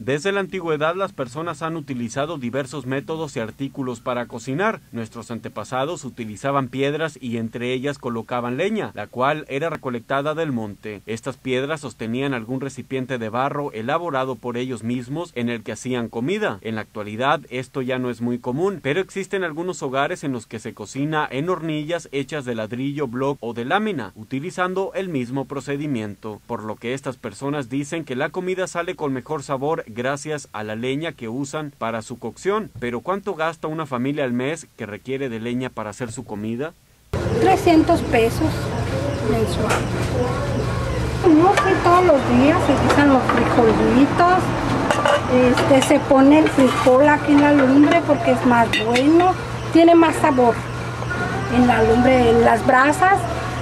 Desde la antigüedad las personas han utilizado diversos métodos y artículos para cocinar. Nuestros antepasados utilizaban piedras y entre ellas colocaban leña, la cual era recolectada del monte. Estas piedras sostenían algún recipiente de barro elaborado por ellos mismos en el que hacían comida. En la actualidad esto ya no es muy común, pero existen algunos hogares en los que se cocina en hornillas hechas de ladrillo, bloc o de lámina, utilizando el mismo procedimiento, por lo que estas personas dicen que la comida sale con mejor sabor gracias a la leña que usan para su cocción. Pero ¿cuánto gasta una familia al mes que requiere de leña para hacer su comida? 300 pesos mensual. No sé, todos los días se guisan los frijolitos, se pone el frijol aquí en la lumbre porque es más bueno, tiene más sabor en la lumbre, en las brasas,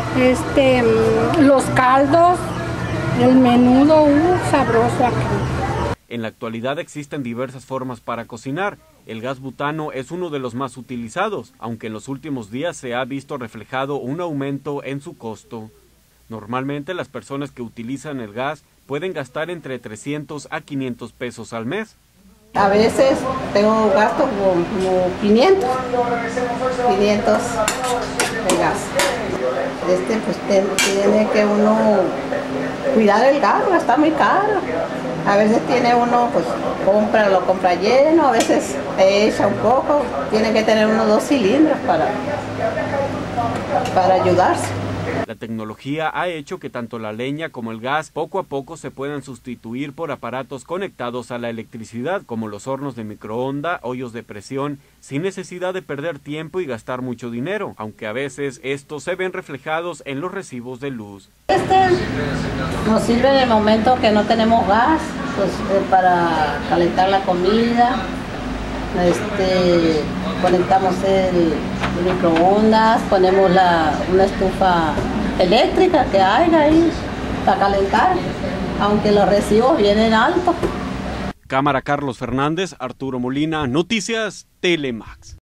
los caldos, el menudo, sabroso aquí. En la actualidad existen diversas formas para cocinar. El gas butano es uno de los más utilizados, aunque en los últimos días se ha visto reflejado un aumento en su costo. Normalmente las personas que utilizan el gas pueden gastar entre 300 a 500 pesos al mes. A veces tengo gasto como 500 de gas. Pues tiene que uno cuidar el gas, está muy caro. A veces tiene uno, pues lo compra lleno, a veces echa un poco. Tiene que tener unos 2 cilindros para ayudarse. La tecnología ha hecho que tanto la leña como el gas poco a poco se puedan sustituir por aparatos conectados a la electricidad, como los hornos de microondas, ollos de presión, sin necesidad de perder tiempo y gastar mucho dinero, aunque a veces estos se ven reflejados en los recibos de luz. Nos sirve en el momento que no tenemos gas, pues para calentar la comida. Conectamos el microondas, ponemos una estufa eléctrica que hay ahí para calentar, aunque los recibos vienen altos. Cámara Carlos Fernández, Arturo Molina, Noticias Telemax.